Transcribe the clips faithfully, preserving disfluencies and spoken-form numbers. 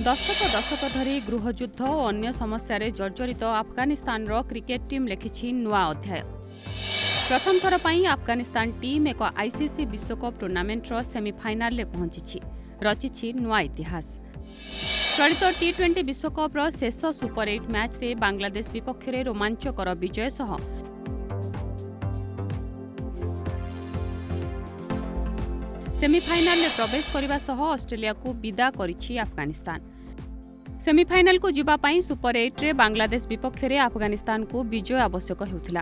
दशक दशक धरी गृहयुद्ध और अन्य समस्या जर्जरित अफगानिस्तान क्रिकेट टीम लिखिछि नुआ अध्याय। प्रथम थर पर अफगानिस्तान टीम एक आईसीसी विश्वकप टूर्नामेंट सेमिफाइनाल पहुंची रचिछि नुआ इतिहास। चलित टी ट्वेंटी विश्वकप शेष सुपर एट मैच रे बांग्लादेश विपक्ष में रोमांचकर विजय सह सेमिफाइनाल में प्रवेश करने सह ऑस्ट्रेलिया को विदा करिछि अफगानिस्तान। सेमिफाइनाल को जीवा पाई सुपर एट रे बांग्लादेश विपक्ष में अफगानिस्तान को विजय आवश्यक हेउथिला।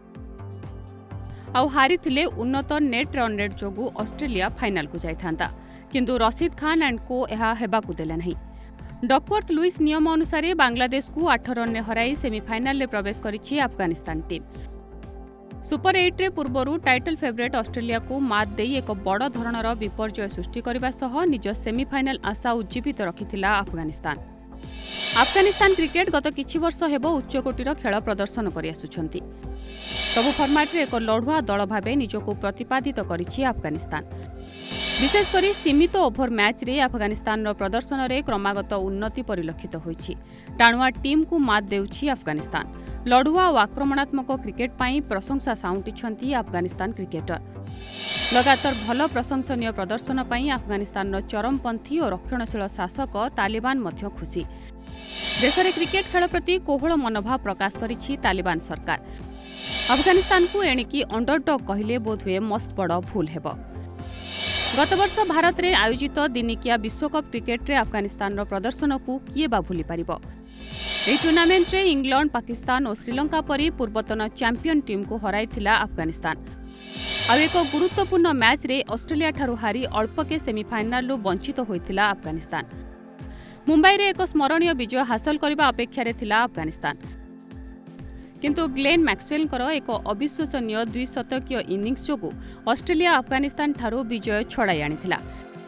आउ हारिथिले उन्नत नेट रन रेट जोगु ऑस्ट्रेलिया फाइनाल को जाइथांता, किंतु रशीद खान एंड को यह हेबाकु देला नहीं। डकवर्थ लुइस नियम अनुसार बांग्लादेश को आठ रन ने हराई सेमिफाइनाल में प्रवेश करिछि अफगानिस्तान टीम। सुपर एट रे पूर्वरु टाइटल फेवरेट ऑस्ट्रेलिया को मात देई एक बड़ धरणर विपर्जय सृष्टि करबा सह निज सेमिफाइनाल आशा उज्जीवित रखिथिला अफगानिस्तान। अफगानिस्तान क्रिकेट गत किछि वर्ष हेबो उच्चकोटीर खेल प्रदर्शन करि आसुछंती। सबु फॉर्मेट रे एक लढुआ दल भाबे निजको प्रतिपादित करिछि अफगानिस्तान। विशेषकर सीमित ओभर मैच रे अफगानिस्तान रो प्रदर्शन रे क्रमागत उन्नति परिलक्षित होइछि। टाणुआ टीम को मात देउछि अफगानिस्तान। लढुआ और आक्रमणात्मक क्रिकेट पाई प्रशंसा साउंटिछंती अफगानिस्तान क्रिकेटर। लगातार भल प्रशंसनीय प्रदर्शन पाई अफगानिस्तान रो चरमपंथी और रक्षणशील शासक तालिबान मध्य खुशी। देश में क्रिकेट खेल प्रति कोहल मनोभाव प्रकाश करिछि तालिबान सरकार। अफगानिस्तान को एणिकी अंडरडॉग कहले बोधहुए मस्त बड़ भूल हेबो। गत वर्ष भारत रे आयोजित दिनिकिया विश्वकप क्रिकेट रे अफगानिस्तान रो प्रदर्शन को किए बा भूली पारिबो। ଏହି ଟୁର୍ଣ୍ଣାମେଣ୍ଟରେ ଇଂଲଣ୍ଡ, ପାକିସ୍ତାନ ଓ ଶ୍ରୀଲଙ୍କା ପରି ପୂର୍ବତନ ଚାମ୍ପିୟନ ଟିମ୍କୁ ହରାଇଥିଲା ଆଫଗାନିସ୍ତାନ। ଆଉ ଏକ ଗୁରୁତ୍ୱପୂର୍ଣ୍ଣ ମ୍ୟାଚ୍ରେ ଅଷ୍ଟ୍ରେଲିଆଠାରୁ ହାରି ଅଳ୍ପକେ ସେମିଫାଇନାଲରୁ ବଞ୍ଚିତ ହୋଇଥିଲା ଆଫଗାନିସ୍ତାନ। ମୁମ୍ବାଇରେ ଏକ ସ୍ମରଣୀୟ ବିଜୟ ହାସଲ କରିବା ଅପେକ୍ଷାରେ ଥିଲା ଆଫଗାନିସ୍ତାନ, କିନ୍ତୁ ଗ୍ଲେନ୍ ମ୍ୟାକ୍ସୱେଲଙ୍କର ଏକ ଅବିଶ୍ୱସନୀୟ ଦ୍ୱିଶତକୀୟ ଇନିଂସ ଯୋଗୁଁ ଅଷ୍ଟ୍ରେଲିଆ ଆଫଗାନିସ୍ତାନଠାରୁ ବିଜୟ ଛଡ଼ାଇ ଆଣିଥିଲା।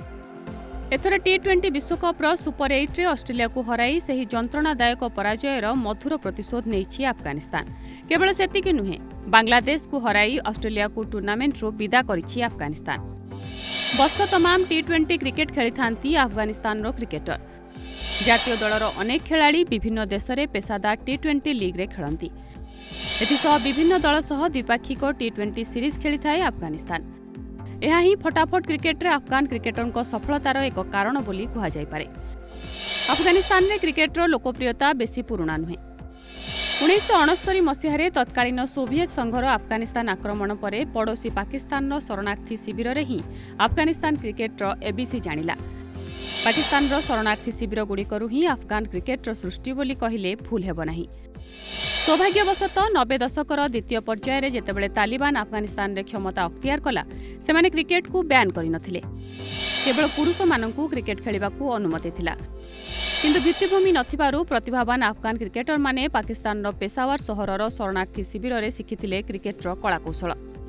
एथर टी ट्वेंटी विश्वकप सुपर एट रे ऑस्ट्रेलिया को हराई सही जंत्रणादायक पराजयर मधुर प्रतिशोध नहीं अफगानिस्तान। केवल सेतिकी नुहे, बांग्लादेश को हराई ऑस्ट्रेलिया को टूर्नामेंट रो विदा करिछि अफगानिस्तान। वर्ष तमाम टी ट्वेंटी क्रिकेट खेली थांती अफगानिस्तान रो क्रिकेटर। जातीय दलर अनेक खेलाड़ी विभिन्न देश में पेशादार टी ट्वेंटी लीग रे खेलंती। एथिसह विभिन्न दल सह द्विपाक्षिक टी ट्वेंटी सीरीज खेली थाए अफगानिस्तान। यह ही फटाफट क्रिकेट रे अफगान क्रिकेटर सफलतार एक कारण बोली कहा जाय पारे। अफगानिस्तान रे क्रिकेट रो लोकप्रियता बेसी पुराना नुहे। उन्नीस अणस्तरी मसीह तत्कालीन सोवियत संघर अफगानिस्तान आक्रमण पर पड़ोसी पाकिस्तान शरणार्थी शिविर रे ही अफगानिस्तान क्रिकेट रो एबीसी जानिला। पाकिस्तान रो शरणार्थी शिविर गुड़िकरू ही अफगान क्रिकेट रो सृष्टि बोली कहले भूल हेब नाही। सौभाग्यवशतः नब्बे दशकर द्वितीय पर्यायर जेतेबेले तालिबान अफगानिस्तान रे क्षमता अख्तियार कला सेमाने क्रिकेट को बैन करि नथिले। केवल पुरुष माननकु क्रिकेट खेलिबाकू अनुमति थिला, किंतु भित्तिभूमि नथिबारु प्रतिभावान अफगान क्रिकेटर माने पाकिस्तान रो पेशावर सहरर शरणार्थी शिविर रे शिखिथिले क्रिकेट रो कलाकौशल।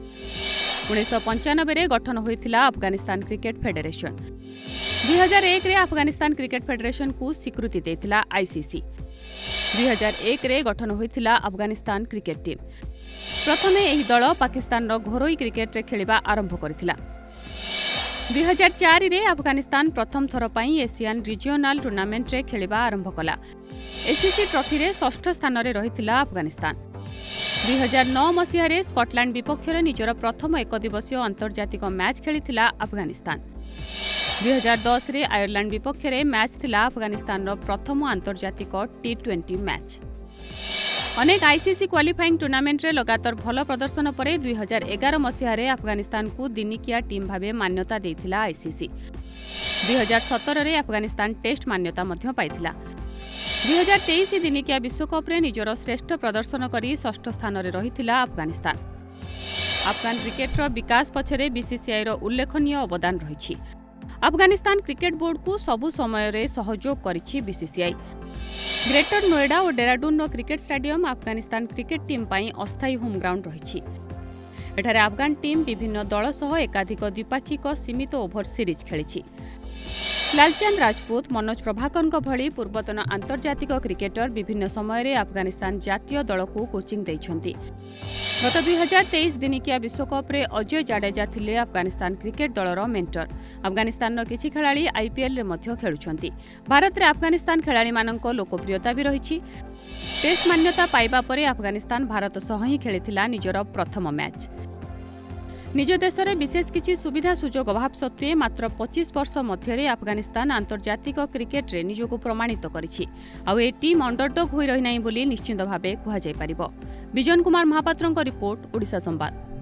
उन्नीस पंचानबे रे गठन होइथिला अफगानिस्तान क्रिकेट फेडरेशन। दुई हजार एक रे अफगानिस्तान क्रिकेट फेडरेशन को स्वीकृति देथिला आईसीसी। दुई हजार एक रे गठन होइथिला अफगानिस्तान क्रिकेट टीम। प्रथमे एही दल पाकिस्तान रो घरोई क्रिकेट रे खेलिबा आरंभ करथिला। दुई हजार चार रे अफगानिस्तान प्रथम थर पई एशियन रिजियोनाल टूर्नामेंट रे खेलिबा आरंभ कला। एसीसी ट्रॉफी रे षष्ठ स्थान रे रहिथिला अफगानिस्तान। दुई हजार नौ मसीह रे स्कॉटलैंड विपक्ष रे निजर प्रथम एक दिवसीय अंतर्जातिक मैच खेलिथिला अफगानिस्तान। दुई हजार दस रे आयरलैंड विपक्ष में मैच थिला अफगानिस्तान रो प्रथम अंतर्जातिक टी ट्वेंटी मैच। अनेक आईसीसी क्वालिफाइंग टूर्नामेंट रे लगातार भल प्रदर्शन पर दुई हजार एगार मसीह रे अफगानिस्तान को दिनिकिया टीम भावे मान्यता देथिला आईसीसी। दुई हजार सतर रे अफगानिस्तान टेस्ट मान्यता मध्य पाइथिला। दुई हजार तेईस दिनिकिया विश्वकप रे निजर श्रेष्ठ प्रदर्शन करी षष्ठ स्थान रे रहिथिला अफगानिस्तान। अफगान क्रिकेट रो विकास पछरे बीसीसीआई रो उल्लेखनीय अवदान रहिछि। अफगानिस्तान क्रिकेट बोर्ड को सबु समय रे सहयोग करिछि बीसीसीआई। ग्रेटर नोएडा और डेराडून रो cricket stadium Afghanistan cricket team पाई अस्थायी होम ग्राउंड रहिछि। एठारे अफगान टीम विभिन्न दल सह एकाधिक द्विपाक्षिक सीमित ओभर सीरीज खेलिछि। लालचंद राजपूत मनोज प्रभाकर भली पूर्वतन आंतर्जातिक क्रिकेटर विभिन्न समय अफगानिस्तान जातीय दल को कोचिंग देइछन्ति। गत दुई हजार तेईस दिनिकिया विश्वकप रे अजय जाडेजा थिले अफगानिस्तान क्रिकेट दलर मेंटर। अफगानिस्तान किछि खेलाड़ी आईपीएल रे मध्य खेलुछन्ति। भारत रे अफगानिस्तान खेलाड़ी मानक लोकप्रियता भी रहिछि। टेस्ट मान्यता पाइबा परे अफगानिस्तान भारत सह ही खेलिथिला निजर प्रथम मैच। निज देश में विशेष किसी सुविधा सुजोग अभाव सत्वे मात्र पच्चीस वर्ष मध्य अफगानिस्तान आंतर्जातिक क्रिकेट रे निजको प्रमाणित करिछि। आउ ए टीम अंडरडॉग होई रही नाही बोली निश्चित भावे कुहा जाय परिबो। विजन कुमार महापात्रଙ୍କ रिपोर्ट ओडिशा संवाद।